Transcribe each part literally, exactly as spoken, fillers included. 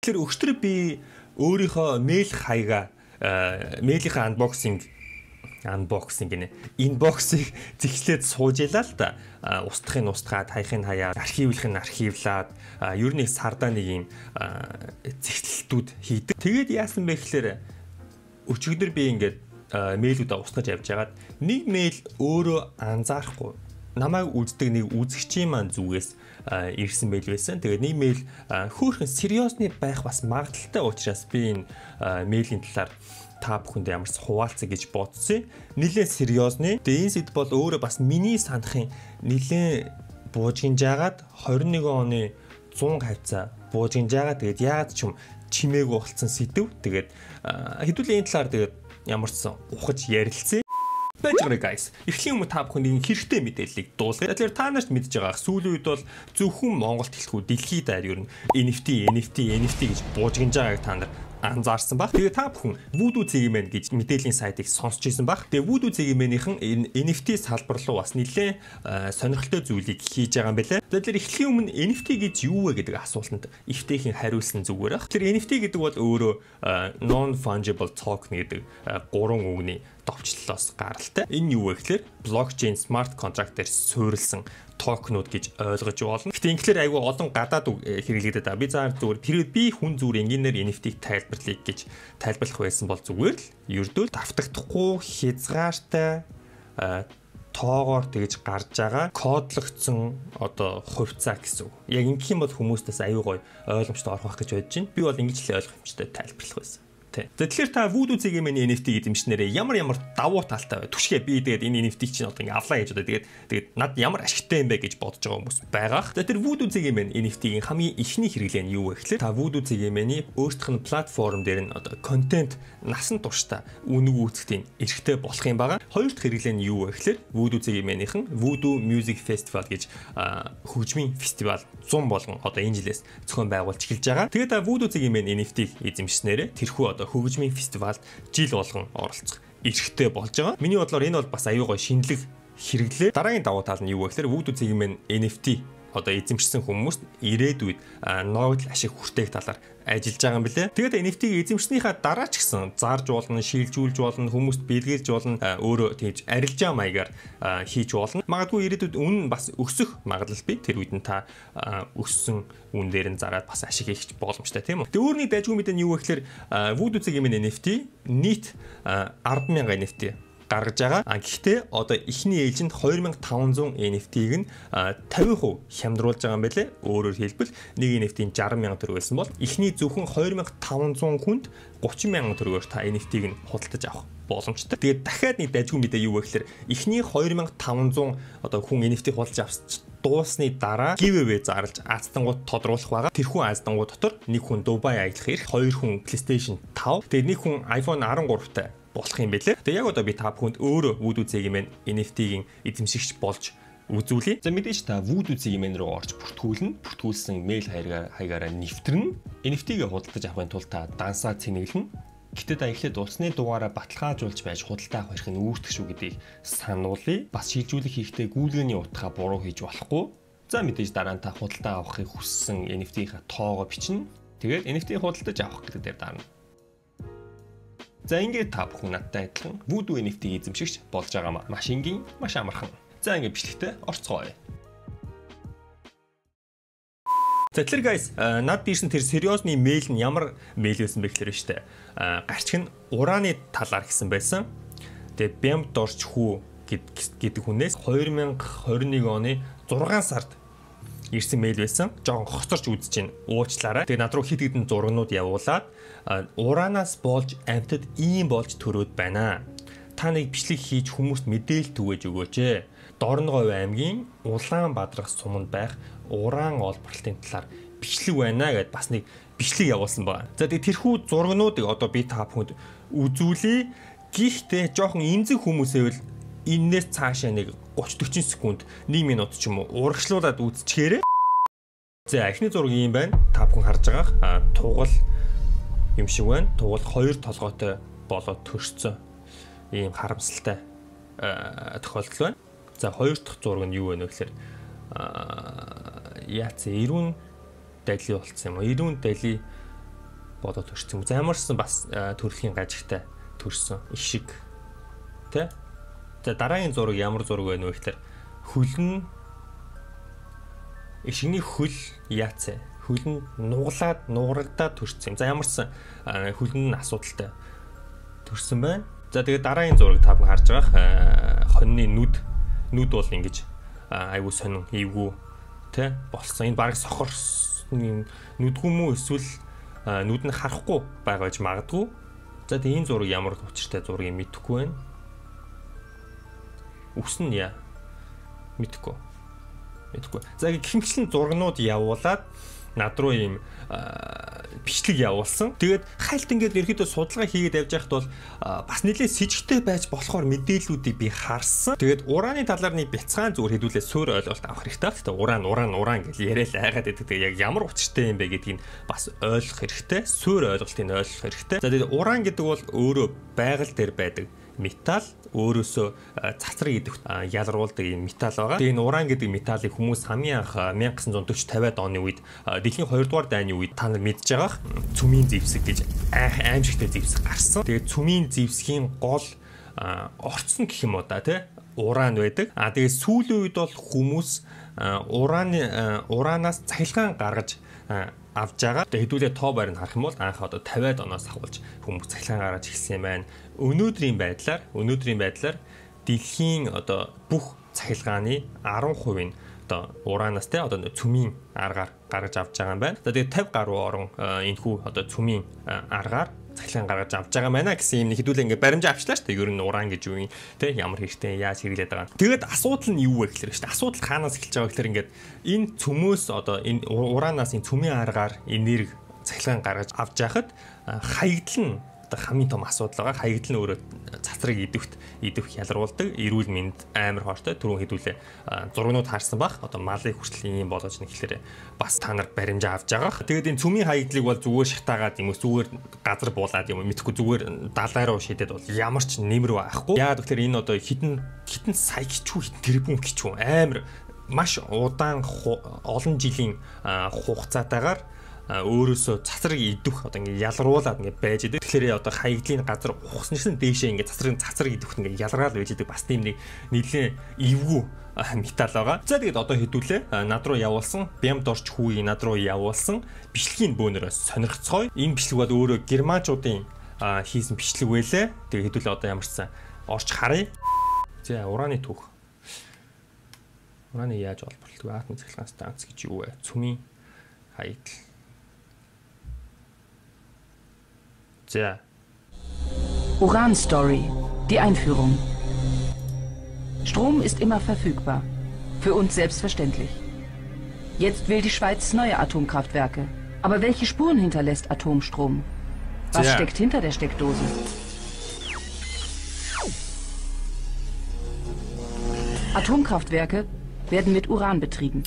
Тэгэхээр өчтөр би өөрийнхөө мэйл хаяга мэйлийнхээ unboxing unboxing гинэ. Inbox-ыг зэгцлээд сууж ялаа л да. Устдахын устгаад, хаяхын хаяа, архивлах нь архивлаад, ер нь сардаа нэг юм зэгцлэлтүүд хийдэг. Тэгээд яасан бэ гэхээр өчигдөр би ингээд мэйлүүдээ устгаж явж байгаад нэг мэйл өөрөө анзаарахгүй намайг үздэг нэг үзэгчийн маань зүгээс ирсэн мэйл байсан. Тэгээд нэг мэйл хөөрхөн сериосны байх бас магадaltaй учраас би энэ мэйлийн талаар та бүхэнд ямар ч хуваалцъя гэж бодсон. Нилээн сериосны. Тэгээд энэ сэдв бол өөрөө бас миний санахын нилээн буужгинжаагаад двадцать и один оны цуг хавцаа буужгинжаагаад тэгээд яагаад ч юм чимээгүй болцсон сэдв. Тэгээд хэдүүлээ энэ талаар тэгээд ямар ч ухаж ярилцъя. Бажигрэ guys. Эхлэхийн өмнө та бүхэнд хэрэгтэй мэдээллийг дуусгая. Тэгэхээр та нарт мэдж байгаа сүүлийн үед бол зөвхөн Монголд хэлэхгүй дэлхийд даяар ер нь эн эф ти, эн эф ти, эн эф ти гэж буужгинж байгааг та нар анзаарсан баг. Тэгээ та бүхэн Voodoo Ziggyman гэж мэдээллийн сайтыг сонсч ирсэн баг. Тэгээ Voodoo Ziggyman-ийн эн эф ти салбар руу бас нэлээд сонирхолтой зүйлийг хийж байгаа юм байна. Тэгэхээр эхлэхийн өмнө эн эф ти гэж юу вэ гэдэг асуултанд эфтэйхэн хариулсан зүгээр ах. Тэгэхээр эн эф ти гэдэг бол өөрөө non fungible token гэдэг гурван үгний товчлолоос гаралтай. Энэ юу вэ гэхээр блокчейн смарт контракт дээр суурилсан токенууд гэж ойлгож болно. Гэхдээ ингээр айгүй олон гадаад үг хэрэглэгдэдэг. Би заа зүгээр хэрэг би хүн зүгээр инженеэр эн эф ти-г тайлбарлая гэж тайлбарлах байсан бол зүгээр л ердөө давтагдахгүй хязгаартай тоогоор тэгж гарч байгаа кодлогдсон одоо хувьцаа гэсэн үг. Яг ингэх юм бол хүмүүстээс аюу гой ойлгомжтой орох байх гэж бодож байна. Би бол ингэж л ойлгомжтой тайлбарлах байсан. Тэгэхээр та Voodoo Ziggyman эн эф ти эзэмшнээрээ ямар ямар давуу талтай бай. Түшгээ би тэгээд энэ эн эф ти чинь одоо ингээ авлаа гэж одоо тэгээд тэгээд над ямар ашигтай юм бэ гэж бодож байгаа хүмүүс байгаах. Тэгэхээр Voodoo Ziggyman эн эф ти-ийн хамгийн ихний хэрэглээ нь юу вэ гэхээр та Voodoo Ziggyman-ийн өөрсдөх нь платформ дээр нь одоо контент насан туршдаа үнэг үүсгэхийн эрхтэй болох юм байгаа. Хоёр дахь хэрэглээ нь юу вэ гэхээр Voodoo Ziggyman-ийн Voodoo Music Festival гэж хөгжмийн фестивал зам болгон одоо энэ жилээс зохион байгуулж эхэлж байгаа. Тэгээд та Voodoo Ziggyman эн эф ти-г эзэмшснээрээ тэрхүү одоо хөгжмийн фестивалд жил болгон оролцох эрхтэй болж байгаа. Миний бодлоор энэ бол бас аюу гой шинэлэг хэрэглээ. Дараагийн давуу тал нь юу вэ гэхээр Voodoo Ziggyman эн эф ти одоо эзэмшсэн хүмүүст ирээдүйд ногдол ашиг хүртээх талаар ажиллаж байгаа юм билээ. Тэгээд эн эф ти-г эзэмшснийхаа дараа ч гэсэн зарж болно, шилжүүлж болно, хүмүүст бэлгээлж болно, өөрөө тэгж арилжаа маягаар хийж болно. Магадгүй ирээдүйд үнэ бас өсөх магадлал бий. Тэр үед нь та өссөн үн дээр нь зараад бас ашиг хийх боломжтой тийм үү. Тэгээд өөрний дайггүй мэдээ нь юу вэ гэхээр Voodoo Ziggyman эн эф ти нийт арван мянган эн эф ти гаргаж байгаа. А гэхдээ одоо эхний ээлжинд two thousand five hundred эн эф ти-г нь fifty percent хямдруулж байгаа юм байлээ. Өөрөөр хэлбэл нэг эн эф ти-ийн sixty thousand төгрөг байсан бол эхний зөвхөн two thousand five hundred хүнд thirty thousand төгрөгөөр та эн эф ти-г нь худалдаж авах боломжтой. Тэгээд дахиад нэг дайггүй мэдээ юу вэ гэхээр эхний two thousand five hundred одоо хүн эн эф ти худалдаж авч дуусны дараа giveaway зарлж аздангууд тодруулах байгаа. Тэрхүү аздангууд дотор нэг хүн Дубай аялах эрх, хоёр хүн PlayStation five, тэгээд нэг хүн iPhone thirteen та болох юм байлээ. Тэгээ яг одоо би та бүхэнд өөрөө Voodoo Ziggyman эн эф ти-гийн эзэмшигч болж үзүүлье. За мэдээж та Voodoo Ziggyman руу орж бүртгүүлнэ. Бүртгүүлсэн мэйл хаягаараа нэвтрэнэ. эн эф ти-гээ худалдаж авахын тулд та дансаа цэнэглэнэ. Гэхдээ та эхлээд усны дугаараа баталгаажуулж байж худалдаа авах эрх нь үүрдэг шүү гэдгийг сануулъя. Бас шилжүүлэх хийхдээ гүйлгээний утгаа буруу хийж болохгүй. За мэдээж дараа нь та худалдаа авахыг хүссэн эн эф ти-ийнхаа тоогоо бичнэ. Тэгээд эн эф ти худалдаж авах гэдэг дээр дарна. За ингээд та бүхэн надтай адилхан Voodoo эн эф ти-г эзэмшигч болж байгаа маа. Маш энгийн, маш амархан. За ингээд бичлэгтээ орцгоё. За тэгэхээр guys, над дээрсэн тэр сериосны мэйл нь ямар мэйл байсан бэ гэхээр штэ. Гарчиг нь ураны талаар гэсэн байсан. Тэгээ Бямд орч хүү гэдэг хүнээс two thousand twenty-one оны six сард ирсэн мэйл байсан. Жогон хоцорч үзэж байна. Уучлаарай. Тэгээ над руу хит хитэн зургнууд явуулаад уранаас болж амьтад ийм болж төрөөд байна. Та нэг бичлэг хийж хүмүүст мэдээлэл түгээж өгөөч. Дорноговь аймгийн Улаанбаатарх суманд байх уран олборлтын талаар бичлэг байна гэдээ бас нэг бичлэг явуулсан байна. За тэгээ тэрхүү зургнуудыг одоо би та бүхэнд үзүүлье. Гэхдээ жоохон эмзэг хүмүүсээвэл энээс цаашаа нэг thirty forty секунд one минут ч юм уу урагшлуулад үзчихээрэй. За эхний зураг юм байна. Та бүхэн харж байгаа тугал юм шиг байна. Тугал хоёр толгойтой болоод төрсөн ийм харамсалтай тохиолдол байна. За хоёр дахь зураг нь юу вэ гэхээр яац эрүүн дали болсон юм уу? Эрүүн дали бодоод төрсөн юм. За ямарсан бас төрлийн гажигтай төрсөн ишиг тэ. За дараагийн зураг ямар зураг байна вэ гэхээр хөлн ишигний хөл яац хөлн нуглаад нуурагдаад төрсөн юм. За ямарсан хөлн нь асуудалтай төрсөн байна. За тэгээд дараагийн зураг та бүхэн харж байгаа хоньны нүд нүд бол ингэж айгуу сонин эвгүй тэ болсон. Энэ баг сохор нүдгүй мүү эсвэл нүд нь харахгүй байгаа гэж магадгүй. За тэгээд энэ зураг ямар учиртай зургийг мэдэхгүй байна. Үс нь яа мэдэхгүй. Мэдэхгүй. За гихмчлэн зургнууд явуулаад над руу ийм бичлэг явуулсан. Тэгээд хайлт ингээд ерөөдөө судалгаа хийгээд явж байхад бол бас нэлээд с сэжигтэй байж болохоор мэдээллүүдийг би харсан. Тэгээд урааны талаар нэг бяцхан зүгээр хэдүүлээ суур ойлголт авах хэрэгтэй. Тэгээд уран уран уран гэж яриад айгаад байдаг. Тэгээд яг ямар учиртай юм бэ гэдгийг бас ойлгох хэрэгтэй. Суур ойлголтыг ойлгох хэрэгтэй. За тэгээд уран гэдэг бол өөрөө байгаль дээр байдаг металл, өөрөөсөө цацраг идэх ялруулдаг юм металл байгаа. Тэгээ энэ уран гэдэг металлыг хүмүүс хамгийн анх мянга гисен зуун дөрвөн оны үед дэлхийн хоёрдугаар дайны үед та нар мэдж байгаа цүмийн зэвсэг гэж аимшигтэй зэвсэг гарсан. Тэгээ цүмийн зэвсгийн гол орцсон гэх юм уу да тий уран байдаг. А тэгээ сүүлийн үед бол хүмүүс ураны уранаас цахилгаан гаргаж авж байгаа. Тэгээ хэдүүлээ тоо байранд харах юм бол анх одоо тавиад оноос ахуулж хүмүүс цахилгаан гаргаж эхэлсэн юм байна. Өнөөдрийн байдлаар өнөөдрийн байдлаар дэлхийн одоо бүх цахилгааны арван хувийг одоо уранаас те одоо цүмийн аргаар гаргаж авч байгаа юм байна. За тэгээ тавь гаруй орон энэхүү одоо цүмийн аргаар цахилгаан гаргаж авч байгаа байна гэсэн юм хэдүүлээ ингээ баримжаа авчлаа шүү дээ. Ер нь уран гэж юу юм те ямар хэрэгтэй яаж хэрэглээд байгаа. Тэгээд асуудал нь юу вэ гэхээр шүү дээ. Асуудал хаанаас эхэлж байгаа гэхээр ингээд энэ цөмөөс одоо энэ уранаас энэ цүмийн аргаар энерги цахилгаан гаргаж авч яхад хаягдал нь одоо хамгийн том асуудал байгаа. Хаягдал нь өөрөө цацраг идэвхт идэвх ялруулдаг. Эрүүл мэнд амар хоортой түрүүн хэдүүлээ зургнууд харсан бах. Одоо малыг хүртэл юм болгож нэхлээр бас та нар баримжаа авч байгаа. Тэгээд энэ цүмийн хаягдлыг бол зүгээр шатаагаад юм уу зүгээр газар буулаад юм мэдхгүй зүгээр далай руу шидэд бол ямар ч нэмэр байхгүй. Яагаад гэвэл энэ одоо хитэн хитэн сая кичүү хитэн тэрбум кичүү амар маш удаан олон жилийн хугацаатаагаар өөрөөсөө цацраг идэх одоо ингээ ялруулаад ингээ байж идэг. Тэгэхээр одоо хаягдлын газар ухснарсан дээшээ ингээ цацраг цацраг идэвхт ингээ ялгаал байж идэг. Бас тийм нэг нэлээд эвгүй металл байгаа. За тэгээд одоо хэдүүлээ над руу явуулсан бямд орч хүүгийг над руу явуулсан бичлэгийн бөөнөрөөс сонирхцгоё. Энэ бичлэг бол өөрөө германчуудын хийсэн бичлэг байлээ. Тэгээд хэдүүлээ одоо ямарсан орч харъя. За ураны түүх. Ураны яаж олборлдог атом цахилгаан станц гэж юу вэ? Цүмийн хаягдал. Ja. Uran Story. Die Einführung. Strom ist immer verfügbar. Für uns selbstverständlich. Jetzt will die Schweiz neue Atomkraftwerke. Aber welche Spuren hinterlässt Atomstrom? Was ja. steckt hinter der Steckdose? Atomkraftwerke werden mit Uran betrieben.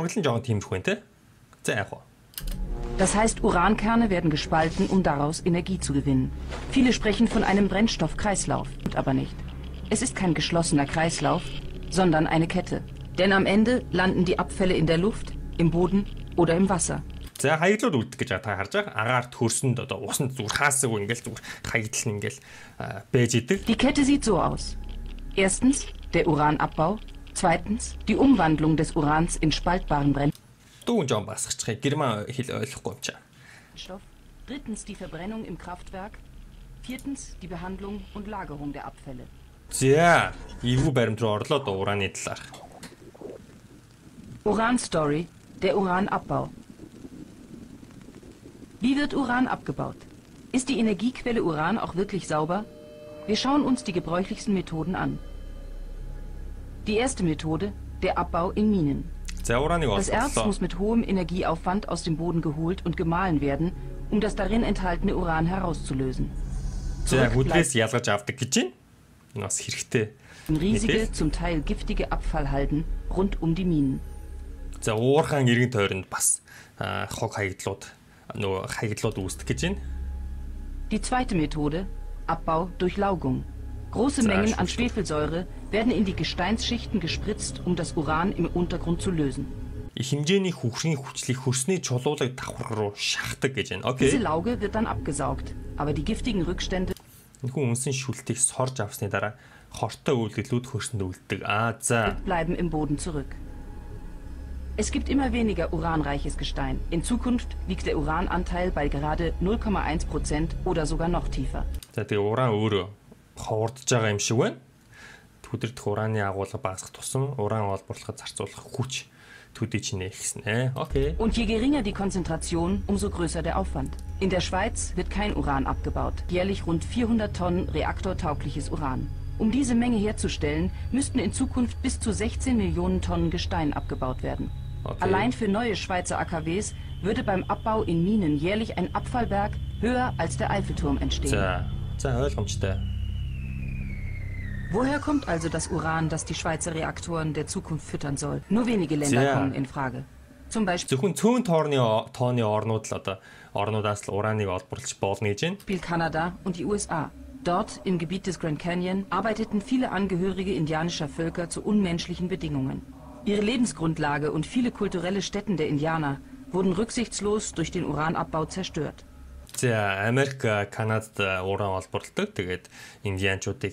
Das heißt, Urankerne werden gespalten, um daraus Energie zu gewinnen. Viele sprechen von einem Brennstoffkreislauf, aber nicht. Es ist kein geschlossener Kreislauf, sondern eine Kette. Denn am Ende landen die Abfälle in der Luft, im Boden oder im Wasser. За хаягдлууд үлдэх гэж та харж байгаа. Агаар төрсөнд одоо усанд зүгээр хаасаг ингээл зүгээр хаягдал нь ингээл байж идэг. Die Kette sieht so aus. Erstens der Uranabbau, zweitens die Umwandlung des Urans in spaltbaren Brennstoff. Дүүн жон басгачих. Герман хэл ойлгохгүй юм чаа. Drittens die Verbrennung im Kraftwerk, viertens die Behandlung und Lagerung der Abfälle. За, ивүү баримт руу орлоо до ураны талаар. Uran Story, der Uranabbau. Wie wird Uran abgebaut? Ist die Energiequelle Uran auch wirklich sauber? Wir schauen uns die gebräuchlichsten Methoden an. Die erste Methode, der Abbau in Minen. Das Erz muss mit hohem Energieaufwand aus dem Boden geholt und gemahlen werden, um das darin enthaltene Uran herauszulösen. Riesige, zum Teil giftige Abfallhalden rund um die Minen. Die zweite Methode, Abbau durch Laugung. Große Mengen an Schwefelsäure werden in die Gesteinsschichten gespritzt, um das Uran im Untergrund zu lösen. их хэмжээний хөгжлийн хүчлийг хөрсний чулуулаг давхар руу шахдаг гэж байна. Окей. Diese Lauge wird dann abgesaugt, aber die giftigen Rückstände Энэхүү үнсэн шүлтийг сорж авсны дараа хортой үйлдэлүүд хөрсөнд үлддэг. Аа за. bleiben im Boden zurück. Es gibt immer weniger uranreiches Gestein. In Zukunft liegt der Urananteil bei gerade null Komma eins Prozent oder sogar noch tiefer. За тэгээ уран өөрөө ховордож байгаа юм шиг байна. Төдөрдөх ураны агуулга багасгах тусам уран олборлоход зарцуулах хүч төдий чинь ихснэ. Окей. Und je geringer die Konzentration, umso größer der Aufwand. In der Schweiz wird kein Uran abgebaut. Jährlich rund vierhundert Tonnen reaktortaugliches Uran. Um diese Menge herzustellen, müssten in Zukunft bis zu sechzehn Millionen Tonnen Gestein abgebaut werden. Okay. Allein für neue Schweizer A K Ws würde beim Abbau in Minen jährlich ein Abfallberg höher als der Eiffelturm entstehen. За, за ойлгомжтой. Woher kommt also das Uran, das die Schweizer Reaktoren der Zukunft füttern soll? Nur wenige Länder Tja. kommen in Frage. Zum Beispiel Зөвхөн цөөн тоорны тооны орнууд л одоо орнуудаас л ураныг олборлож болно гэж байна. Kanada und die U S A. Dort, im Gebiet des Grand Canyon, arbeiteten viele Angehörige indianischer Völker zu unmenschlichen Bedingungen. Ihre Lebensgrundlage und viele kulturelle Stätten der Indianer wurden rücksichtslos durch den Uranabbau zerstört. За, Америк, Канадад уран олборлдог. Тэгээд индианчуудыг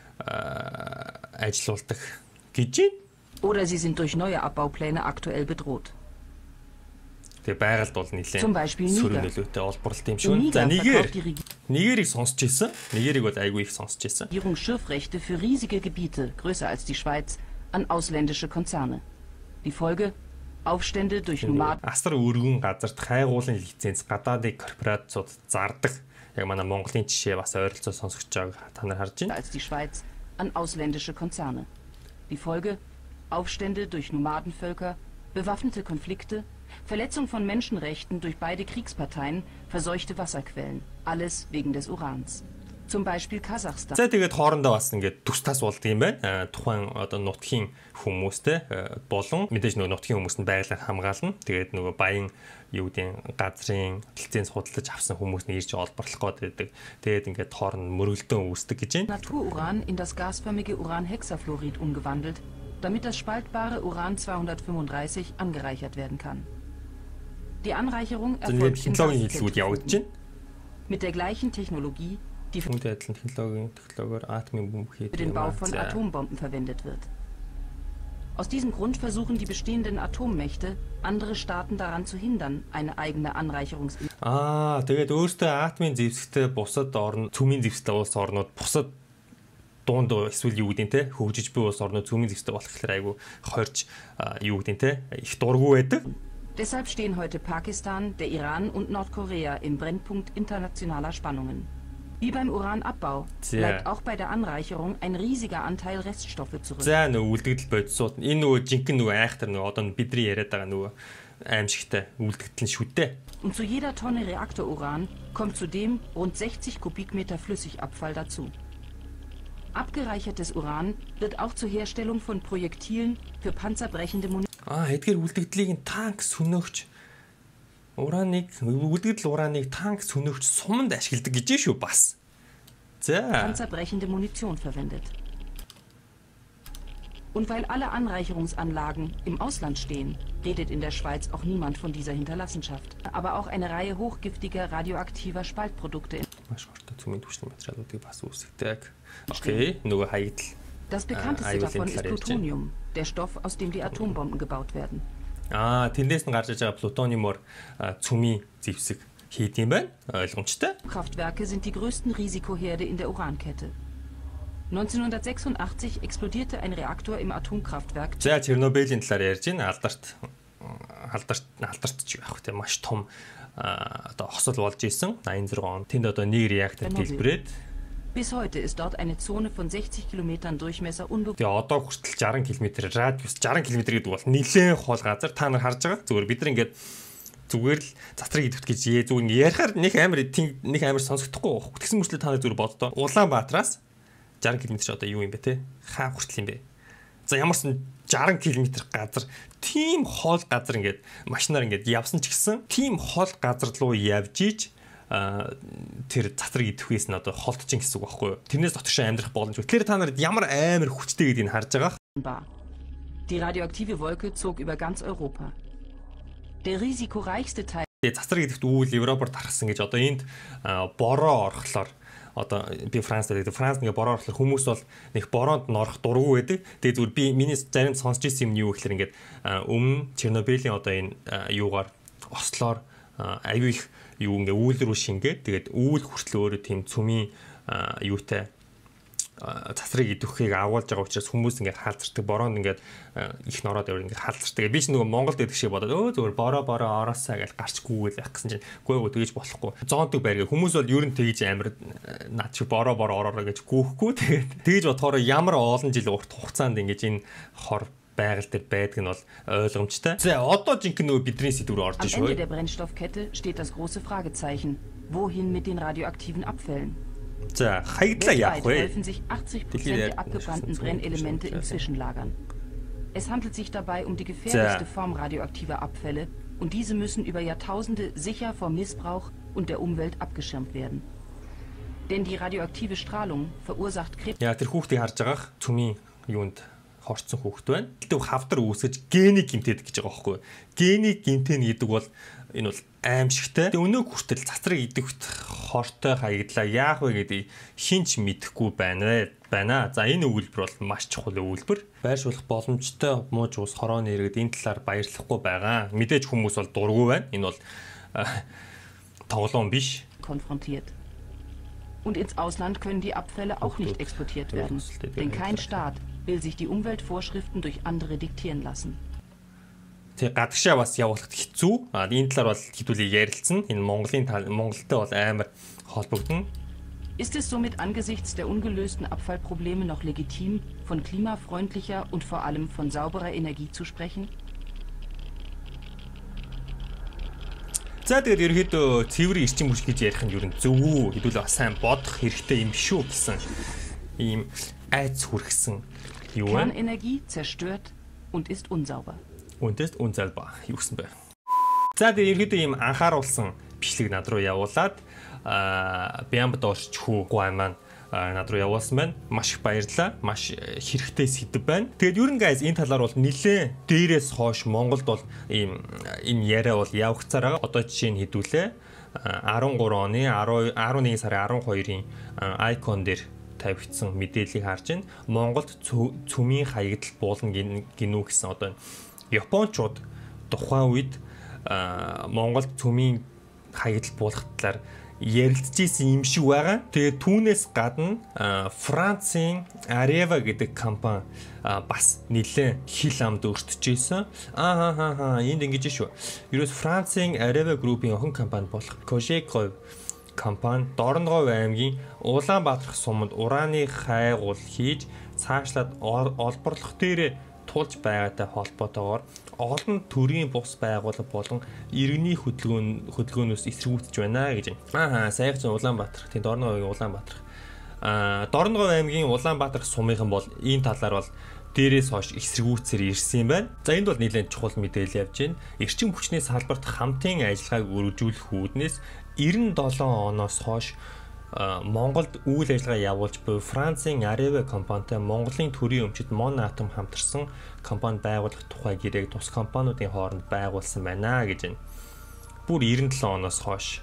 ажилуулдаг гэж байна. Oder sie sind durch neue Abbaupläne aktuell bedroht. Тэгээ байгальд бол нэлээд Zum Beispiel Niger. сөрөглөлтөй олборлолт юм In шүү. Niger За, Нигер. verkauft die Нигерийг сонсч ирсэн. Нигерийг бол айгүй их сонсч ирсэн. Regierung Schürfrechte für riesige Gebiete, größer als die Schweiz, an ausländische Konzerne. Die Folge? Aufstände durch Nomaden Асар өргөн газарт хайгуулын лиценз гадаадын корпорациуд зардаг. Яг манай Монголын жишээ бас ойролцоо сонсогч байгааг та нар харж байна. als die Schweiz an ausländische Konzerne. Die Folge? Aufstände durch Nomadenvölker, bewaffnete Konflikte, Verletzung von Menschenrechten durch beide Kriegsparteien, verseuchte Wasserquellen. Alles wegen des Urans. Zum Beispiel Kasachstan. За тэгээд хоорондоо бас ингээд тус тас болдог юм байна. Тухайн одоо нутгийн хүмүүстэй болон мэдээж нөгөө нутгийн хүмүүст нь байгалаар хамгаална. Тэгээд нөгөө баян юу гэдэг газрын лиценз худалдаж авсан хүмүүс нь ирж олборлох гээд байдаг. Тэгээд ингээд хооронд мөргөлдөн үүсдэг гэж байна. Natururan in das gasförmige Uranhexafluorid umgewandelt, damit das spaltbare Uran zweihundertfünfunddreißig angereichert werden kann. Die Anreicherung erfolgt in технологийн хэллэгүүд явагдаж байна. mit der gleichen Technologie, die für Үүнтэй адилхан технологийн технологиор атомын бомб хийдэг. den Bau von Atombomben verwendet wird. Aus diesem Grund versuchen die bestehenden Atommächte, andere Staaten daran zu hindern, eine eigene Anreicherungsindustrie Аа, тэгээд өөртөө атомын зэвсэгтэй бусад орн, цөмийн зэвсэгтэй улс орнууд бусад дунд эсвэл юу гэдэг нь те хөгжиж буй улс орнууд цөмийн зэвсэгтэй болохоор айгу хорж юу гэдэг нь те их дургүй байдаг. Deshalb stehen heute Pakistan, der Iran und Nordkorea im Brennpunkt internationaler Spannungen. Wie beim Uranabbau bleibt auch bei der Anreicherung ein riesiger Anteil Reststoffe zurück. За нөгөө үлдэгдэл бодисууд энэ нөгөө жинхэнэ нөгөө айхтар нөгөө одоо бидний яриад байгаа нөгөө аимшигтай үлдэгдэл шүү дээ. Und zu jeder Tonne Reaktoruran kommt zudem rund sechzig Kubikmeter Flüssigabfall dazu. Abgereichertes Uran wird auch zur Herstellung von Projektilen für panzerbrechende Munition. Аа, эдгээр үлдэгдлийг танк сүнөөгч ураныг үлдэгдэл ураныг танк сүнөөгч суманд ашигладаг гэж шүү бас. За. Panzerbrechende Munition verwendet. Und weil alle Anreicherungsanlagen im Ausland stehen, redet in der Schweiz auch niemand von dieser Hinterlassenschaft. Aber auch eine Reihe hochgiftiger radioaktiver Spaltprodukte. Okay, nur Heidl. Das bekannteste davon ist Plutonium, der Stoff, aus dem die Atombomben gebaut werden. Ah, тэндээс нь гарч байгаа плутониумор цүмийн зэвсэг хийд юм байна. Ойлгомжтой. Kraftwerke sind die größten Risikoherde in der Urankette. neunzehnhundertsechsundachtzig explodierte ein Reaktor im Atomkraftwerk. За, Чернобылийн талаар ярьж байна. Алдарт алдарт алдарт ч яах вэ? Маш том одоо хосол болж исэн. найман зургаан он. Тэнд одоо нэг реактор дэлбэрээд Bis heute ist dort eine Zone von sechzig Kilometern Durchmesser unbewohnt. Тэгээ одоо хүртэл sixty километр радиус sixty километр гэдэг бол нэлээд хол газар. Та нар харж байгаа. Зүгээр бид нар ингээд зүгээр л затрыг идэвт гэж ээ зүгээр ярихаар нэг амар нэг амар сонсогдохгүй байх. Тэгсэн мөрчлөө та нар зүгээр боддоо. Улаанбаатараас sixty километр ч одоо юу юм бэ те? Хаа хүртэл юм бэ? За ямарсан sixty километр газар тийм хол газар ингээд машинаар ингээд явсан ч гэсэн тийм хол газар руу явж ийж тэр затрыг идэхээс нь одоо холтчин гэсэн үг байхгүй юу? Тэрнээс дотор амьдрах боломжгүй. Тэгэхээр та нарт ямар амар хүчтэй гэдгийг харж байгаа. Die radioaktive Wolke zog über ganz Europa. Der risikoreichste Teil. Застраг гэдэгт үйл Европоор тархсан гэж одоо энд бороо орохлоор одоо би Францд байдаг. Францд ингээ бороо орохлоор хүмүүс бол нэг бороонд норох дургу байдаг. Тэгээд зүгээр би миний зарим сонсч ирсэн юм юу гэхээр ингээд өмнө Чернобылийн одоо энэ юугаар ослоор аюу их юу ингээ үйл рүү шингээд тэгээд үйл хүртэл өөрөө тийм цүмийн юутай засрыг идэвхийг агуулж байгаа учраас хүмүүс ингээ хаалцардаг бороонд ингээ их нороод яваа ингээ хаалцардаг. Би ч нөгөө Монголд идэх шиг бодоод өө зөвөр бороо бороо ороосаа гэж гарчгүйгээл байх гэсэн чинь гүй гүй тэгэж болохгүй. Зоонтог байргээ хүмүүс бол ер нь тэгж амар над чи бороо бороо ороороо гэж гүйхгүй тэгээд тэгж бодохоор ямар олон жил урт хугацаанд ингээ энэ хор байгаль дээр байдаг нь бол ойлгомжтой. За одоо жинхэнэ нөгөө бидний сэдв рүү орж шүү. Am Ende der Brennstoffkette steht das große Fragezeichen. Wohin mit den radioaktiven Abfällen? За хаягдлаа яах вэ? Befinden sich achtzig Prozent der abgebrannten Brennelemente in Zwischenlagern. Es handelt sich dabei um die gefährlichste Form radioaktiver Abfälle und diese müssen über Jahrtausende sicher vor Missbrauch und der Umwelt abgeschirmt werden. Denn die radioaktive Strahlung verursacht Krebs. Ja, тэр хүүхдийг харж байгаах цүмийн юунд хорцсон хүүхд байна. Тэгтээ хавдар үүсгэж генийг гинтэд гэж байгаа байхгүй. Генийг гинтэн гэдэг бол энэ бол аимшигтай. Тэгээ өнөө хүртэл цацраг идэвхт хортой хаягдлаа яах вэ гэдэг хинч мэдэхгүй байна байна. За энэ үйлбэр бол маш чухал үйлбэр. Байршуулах боломжтой мууж ус хорооны иргэд энэ талаар баярлахгүй байгаа. Мэдээж хүмүүс бол дургүй байна. Энэ бол тоглоом биш. Konfrontiert. Und ins Ausland können die Abfälle auch nicht exportiert werden, denn kein Staat will sich die Umweltvorschriften durch andere diktieren lassen. Тэг гадагшаа бас явуулахд хэцүү. А энэ талаар бол хэдүүлээ ярилцсан. Энэ Монголын Монголтой бол амар холбогдно. Ist es somit angesichts der ungelösten Abfallprobleme noch legitim, von klimafreundlicher und vor allem von sauberer Energie zu sprechen? За тэгээд ерөөдөө цэвэр эрчим хүч гэж ярих нь ер нь зөв үү? Хэдүүлээ бас сайн бодох хэрэгтэй юм шүү гэсэн ийм айц хүргэсэн юу вэ? Kernenergie zerstört und ist unsauber. Und ist unsauber юу гэсэн бэ? За тэгээд ерөөдөө ийм анхааруулсан бичлэг над руу явуулаад Бямбдорч хүү гуай маань над руу явуулсан байна. Маш их баярлалаа. Маш хэрэгтэй сэдв байна. Тэгээд ерөн guys энэ талаар бол нэлээ дээрээс хойш Монголд бол ийм энэ яриа бол явагцаар байгаа. Одоо жишээ нь хэдүүлээ арван гурван оны арван нэгэн сарын арван хоёрын айкон дээр тавигдсан мэдээллийг харж байна. Монголд цүмийн хаягдал буулна гинүү гэсэн одоо Япончууд тухайн үед Монголд цүмийн хаягдал буулгах талаар ярилцжсэн юм шиг байгаа. Тэгээд түүнээс гадна Францын Areva гэдэг компани бас нэлээд хил амд өртөжсэн. Аа хаа хаа энд ингэж шүү. Ерөөс Францын Areva Group-ийн охин компани болох Cogeco компани Дорноговь аймгийн Улаанбаатар суманд ураны хайгуул хийж цаашлаад олборлох дээр тулж байгаатай холбоотойгоор олон төрлийн бус байгууллага болон иргэний хөдөлгөөн хөдөлгөөнөөс эсэргүүцэж байна гэж. Аа сайхан чинь Улаанбаатар. Тийм Дорноговийн Улаанбаатар. Аа Дорноговь аймгийн Улаанбаатар сумынхан бол энэ талаар бол дээрээс хойш эсэргүүцээр ирсэн юм байна. За энд бол нэлээд чухал мэдээлэл явж байна. Эрчим хүчний салбарт хамтын ажиллагааг өргөжүүлэх үүднээс девяносто долоо оноос хойш Монголд үйл ажиллагаа явуулж буй Францын Areva компанитай Монголын төрийн өмчөд Монатом хамтарсан компани байгуулах тухай гэрээг тус компаниудын хооронд байгуулсан байна гэж байна. Бүр девяносто долоо оноос хойш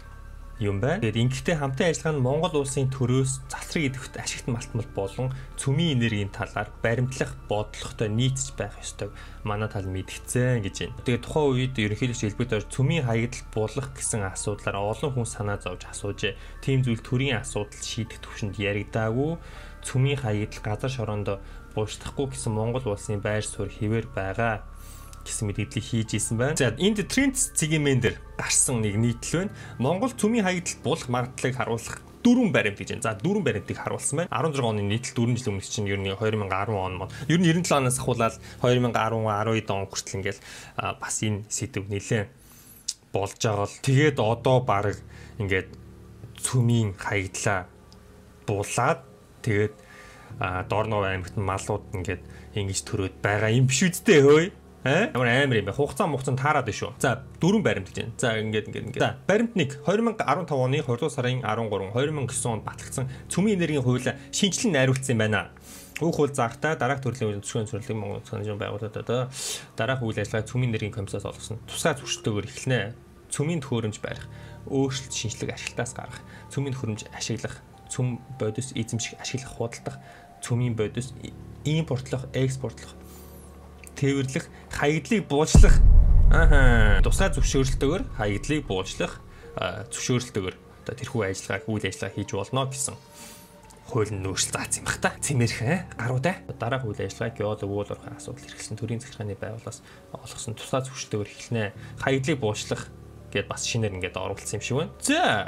юм байна. Тэгээд ингэхдээ хамтын ажиллагаа нь Монгол улсын төрөөс засрыг идэвхт ашигт малтмал болон цөмийн энергийн талаар баримтлах бодлоготой нийцж байх ёстой. Манай тал мэдгцэн гэж байна. Тэгээд тухайн үед ерөнхийлөгч Элбэдор цөмийн хаягдал буулгах гэсэн асуудлаар олон хүн санаа зовж асуужээ. Тим зүйл төрийн асуудал шийдэх түвшинд яригдаагүй. Цөмийн хаягдал газар шороонд бууштахгүй гэсэн Монгол улсын байр суурь хэвээр байгаа гэсэн мэдээллийг хийж исэн байна. За энд Trends цэгийн дээр гарсан нэг нийтлэл байна. Монгол цөмийн хаягдал буулгах магадлалыг харуулах дөрвөн баримт гэж байна. За дөрвөн баримтыг харуулсан байна. арван зургаан оны нийтлэл дөрвөн жил өмнө чинь ер нь две тысячи десять он мод. Ер нь девяносто долоо оноос ахуулаад две тысячи десять, twelve он хүртэл ингээл бас энэ сэдв нэлээ болж байгаа л. Тэгээд одоо баг ингээд цөмийн хаягдлаа буулаад тэгээд Дорноговь аймагт малууд ингээд ингэж төрөөд байгаа юм биш үсттэй хөөе. Аа ямар амар юм бэ? Хугацаа мугцанд таарад шүү. За дөрвөн баримт гэж байна. За ингээд ингээд ингээд. За баримт нэг две тысячи15 оны двадцать сарын thirteen, две тысячи нine онд батлагдсан цөмийн энергийн хуулиа шинжилэн найруулсан юм байна. Бүх хууль заахтай дараах төрлийн төсвийн зөвлөлийг Монгол санхүүгийн байгууллагад дараах үйл ажиллагаа цөмийн нэрийн комиссаас олгосон тусгай зөвшөлтөөр эхэлнэ. Цөмийн төхөөрөмж барих, өөрчлөлт шинжлэх ашиглалтаас гаргах, цөмийн төхөөрөмж ашиглах, цөм бодис эзэмших, ашиглах, худалдах, цөмийн бодис импортлох, экспортлох, тээвэрлэх, хаягдлыг буучлах. Ааха. Тусгай зөвшөөрлөлтөөр хаягдлыг буучлах, зөвшөөрлөлтөөр одоо тэрхүү ажиллагааг үйл ажиллагаа хийж болно гэсэн хууль нь нөөцл заасан юм бах та. Цэмэрхэн гаруудаа дараах үйл ажиллагааг геолог уулуурхай асуудал хэрэгсэн төрийн захиргааны байгууллагаас олгосон тусгай зөвшөлтөөр эхэлнэ. Хаягдлыг буучлах гэдээ бас шинээр ингээд оруулсан юм шиг байна. За.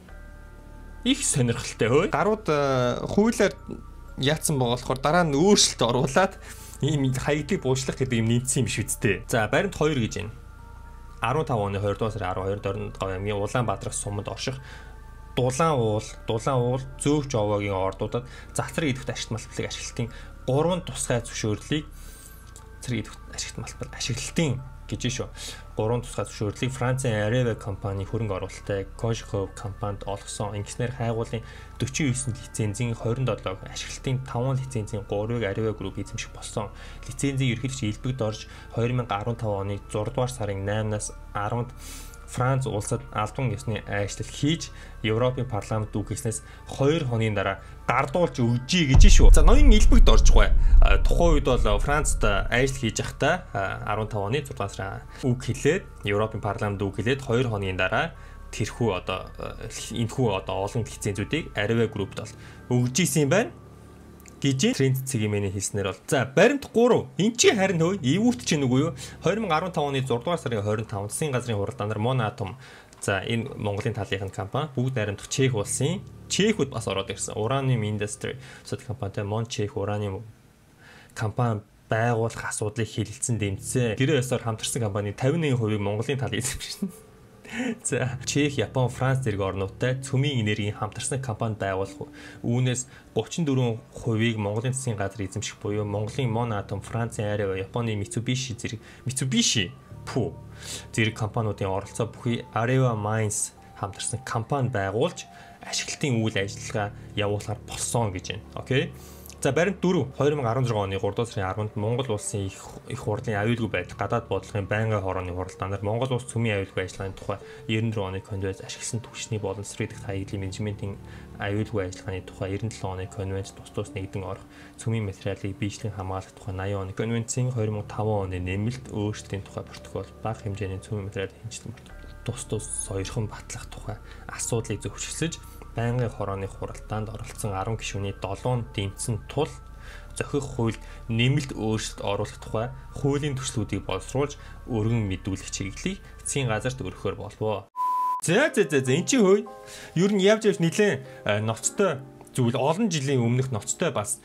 Их сонирхолтой хөөе. Гарууд хуулиар яатсан байгаа болохоор дараа нь өөрчлөлт оруулаад ийм хаягдлыг буучлах гэдэг юм нэмсэн юм биш үсттэй. За баримт хоёр гэж байна. арван таван оны хоёрдугаар сарын арван хоёрт Орон аймгийн Улаанбаатарх суманд орших Дулаан уул, Дулаан уул зөөгч овоогийн ордуудад завтраг идэвхт ашигт малбарлыг ашиглалтын гурван тусгай зөвшөөрлийг зэрэг идэвхт ашигт малбар ашиглалтын гэж шүү. Гурван тусгай зөвшөөрлийг Францын Areva компани хөрөнгө оруулалттай Cogeco компанид олгосон. Ингэснээр хайгуулын дөрвөн и девять лицензийн двадцать seven ашиглалтын таван лицензийн гурвыг Areva Group эзэмших болсон. Лицензийн ерөнхийдөө элбэгд орж две тысячи финав оны зургаадугаар сарын eight-наас ten-нд Франц улсад албан ёсны ажил хийж Европын парламент үгүйснээс two хоногийн дараа гардуулж өгжий гэж шүү. За ноён элбэгд орж байгаа. Тухайн үед бол Францад ажил хийж байхдаа fifteen оны зургаадугаар сарын үг хэлээд Европын парламент үг хэлээд two хоногийн дараа тэрхүү одоо энэхүү одоо олон лицензүүдийг Areva Group-д бол өгж исэн юм байна. Гэж тренд цэгийн мэний хэлснээр бол за баримт three эн чи харин хөө эвүүт чинь үгүй юу twenty fifteen оны six-р сарын twenty-five Улсын газрын хуралдаанаар Monatom за энэ Монголын талынхын компани бүгд найрамдах Чех улсын Чехүүд бас ороод ирсэн Uranium Industry сот компанитай Monchech Uranium компани байгуулах асуудлыг хэлэлцэн дэмжсэн. Гэрээ ёсоор хамтарсан компани fifty-one percent Монголын тал эзэмшсэн. За Чех, Япон, Франц зэрэг орнуудтай цөмийн энергийн хамтарсан компани байгуулах үүнээс thirty-four percent-ийг Монголын засгийн газар эзэмших буюу Монголын Monatom, Францын Areva, Японы Mitsubishi зэрэг Mitsubishi пүү зэрэг компаниудын оролцоо бүхий Areva Mines хамтарсан компани байгуулж ашиглалтын үйл ажиллагаа явуулахар болсон гэж байна. Окей. За баримт four twenty sixteen оны three-р сарын ten-нд Монгол улсын их их хурлын аюулгүй байдал гадаад бодлогын байнгын хорооны хуралдаанаар Монгол улс цөмийн аюулгүй ажиллагааны тухай ninety-four оны конвенц ашигласан түвшний боловсролын хаягдлын менежментийн аюулгүй ажиллагааны тухай ninety-seven оны конвенц тус тус нэгдэн орох цөмийн материалыг биечлэн хамгаалах тухай eighty оны конвенцийн twenty oh five оны нэмэлт өөрчлөлтийн тухай протокол бага хэмжээний цөмийн материал хянчлан тус тус соёрхон батлах тухай асуудлыг зөвшөөрлөж байнгын хорооны хуралдаанд оролцсон ten гишүүний seven дэмжсэн тул зохих хууль нэмэлт өөрчлөлт оруулах тухай хуулийн төслүүдийг боловсруулж өргөн мэдүүлэх чиглэлийг эцсийн газарт өргөхөөр болов. За за за энэ чи хөөе. Ер нь явж явж нэлээд ноцтой зүйл олон жилийн өмнөх ноцтой бас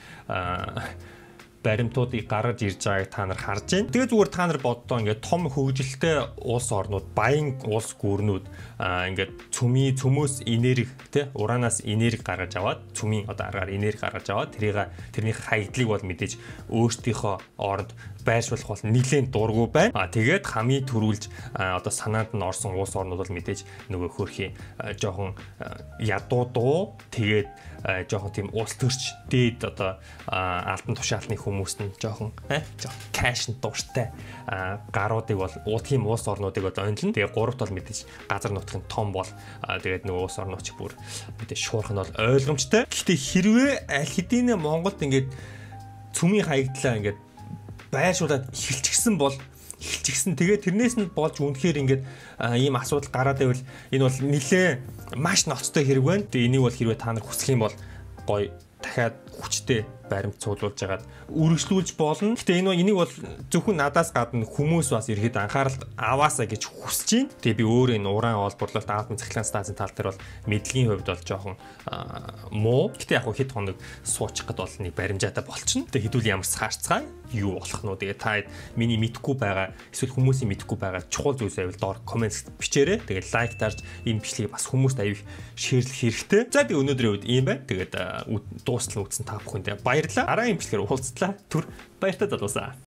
баримтуудыг гаргаж ирж байгааг та нар харж байна. Тэгээ зүгээр та нар боддоо ингээд том хөгжилтэй улс орнууд, баян улс гүрнүүд ингээд цөмийн цөмөөс энерги тий уранаас энерги гаргаж аваад цөмийн одоо аргаар энерги гаргаж аваад тэрийг тэрний хаягдлыг бол мэдээж өөрсдийнхөө оронд байршуулах бол нэлээд дургу байна. А тэгээд хамгийн түрүүлж одоо санаанд нь орсон улс орнууд бол мэдээж нөгөө хөрхийн жоохон ядуу дуу тэгээд жоохон тийм улс төрч дээд одоо алтан тушаалтны хүмүүст нь жоохон жоохон кэшн дууштай гаруудыг бол уутгийн улс орнуудыг бол онлон тэгээд гуравт бол мэдээж газар нутгийн том бол тэгээд нөгөө улс орнууд ч бүр мэдээж шуурх нь бол ойлгомжтой. Гэхдээ хэрвээ аль хэдийн Монголд ингээд цөмийн хаягдлаа ингээд байршуулад эхэлчихсэн бол эхэлчихсэн. Тэгээд тэрнээс нь болж үнэхээр ингээд ийм асуудал гараад байвал энэ бол нэлээ маш ноцтой хэрэг байна. Тэгээд энийг бол хэрвээ та нар хүсэх юм бол гоё дахиад хүчтэй баримт цуглуулж жагаад үргэлжлүүлж болно. Гэтэ энэ энийг бол зөвхөн надаас гадна хүмүүс бас ирэхэд анхаарал аваасаа гэж хүсэж байна. Тэгээ би өөрөө энэ уран олборлолт аавын цахилгаан станцын тал дээр бол мэдлэгийн хувьд бол жоохон муу. Гэтэ яг хэд хоног суучих гэд бол нэг баримжаатай болчихно. Тэгээ хэдүүл ямар саарцгаа юу болох нь. Тэгээ та миний мэдхгүй байгаа эсвэл хүмүүсийн мэдхгүй байгаа чухал зүйлс байвал доор коммент бичээрэй. Тэгээ лайк дарж энэ бичлэгийг бас хүмүүст аяг шеэрлэх хэрэгтэй. За би өнөөдрийн үед ийм байна. Тэгээд дуустал үзсэн та бүхэнд баярлалаа. Дараагийн бичлэгээр уулзтлаа. Түр баяртай залуусаа.